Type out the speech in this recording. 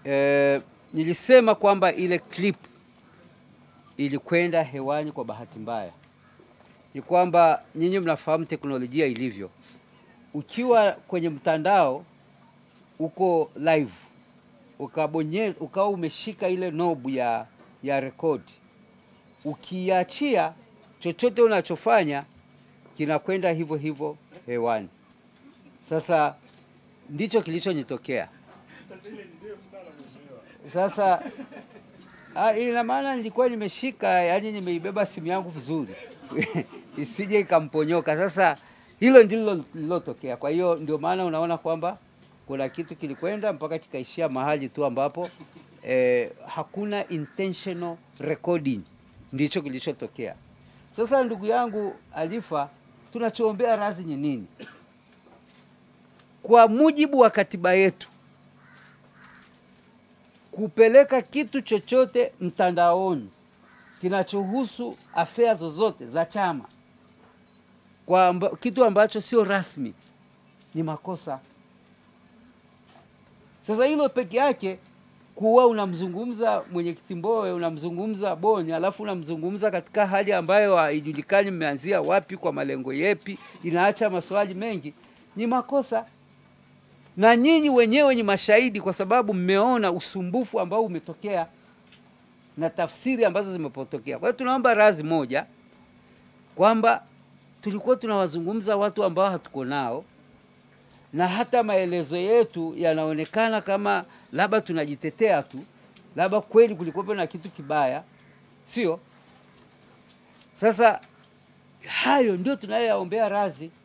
Nilisema kwamba ile clip ilikwenda hewani kwa bahati mbaya. Ni kwamba nyinyi mnafahamu teknolojia ilivyo. Ukiwa kwenye mtandao uko live, ukabonyeza, ukawa umeshika ile knob ya record, ukiachia chochote unachofanya kinakwenda hivyo hivyo hewani. Sasa ndicho kilichonitokea. Sasa ina maana nilikuwa nimeshika, yani nimeibeba simu yangu vizuri isije ikamponyoka. Sasa hilo ndilo lilotokea. Kwa hiyo ndio maana unaona kwamba kuna kitu kilikwenda mpaka kikaishia mahali tu ambapo hakuna intentional recording. Ndicho kilichotokea. Sasa ndugu yangu Alifa, tunachoombea radhi ni nini? Kwa mujibu wa katiba yetu, kupeleka kitu chochote mtandaoni kinachohusu afea zozote za chama kwa kitu ambacho sio rasmi ni makosa. Sasa hilo peke yake, kuwa unamzungumza mwenyekiti Mbowe, unamzungumza Boni, alafu unamzungumza katika hali ambayo haijulikani mmeanzia wapi, kwa malengo yepi, inaacha maswali mengi, ni makosa. Na nyinyi wenyewe ni mashahidi, kwa sababu mmeona usumbufu ambao umetokea na tafsiri ambazo zimepotokea. Kwa hiyo tunaomba radhi moja kwamba tulikuwa tunawazungumza watu ambao hatuko nao, na hata maelezo yetu yanaonekana kama labda tunajitetea tu, labda kweli kulikuwa na kitu kibaya, sio? Sasa hayo ndio tunayoyaombea radhi.